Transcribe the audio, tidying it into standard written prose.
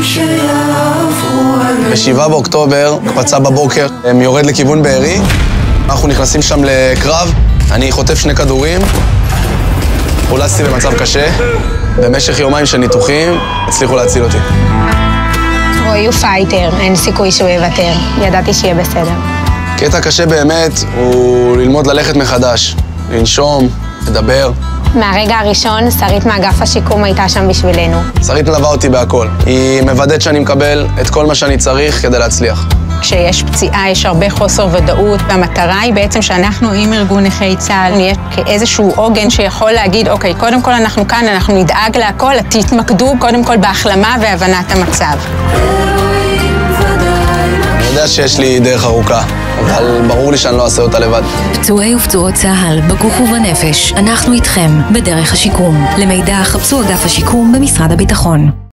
ב7 באוקטובר, קפצה בבוקר, יורד לכיוון בארי. אנחנו נכנסים שם לקרב, אני חוטף 2 כדורים. הולסתי במצב קשה. במשך יומיים של ניתוחים, הצליחו להציל אותי. רועי הוא פייטר, אין סיכוי שהוא יוותר. ידעתי שיהיה בסדר. קטע קשה באמת הוא ללמוד ללכת מחדש, לנשום, לדבר. מהרגע הראשון, שרית מאגף השיקום הייתה שם בשבילנו. שרית מלווה אותי בהכל. היא מוודאת שאני מקבל את כל מה שאני צריך כדי להצליח. כשיש פציעה, יש הרבה חוסר ודאות, והמטרה היא בעצם שאנחנו עם ארגון נכי צה"ל נהיה כאיזשהו עוגן שיכול להגיד, אוקיי, קודם כל אנחנו כאן, אנחנו נדאג להכל, תתמקדו קודם כל בהחלמה והבנת המצב. אני יודע שיש לי דרך ארוכה, אבל ברור לי שאני לא אעשה אותה לבד. פצועי ופצועות צה"ל, בגוף ובנפש, אנחנו איתכם בדרך השיקום. למידע חפשו אגף השיקום במשרד הביטחון.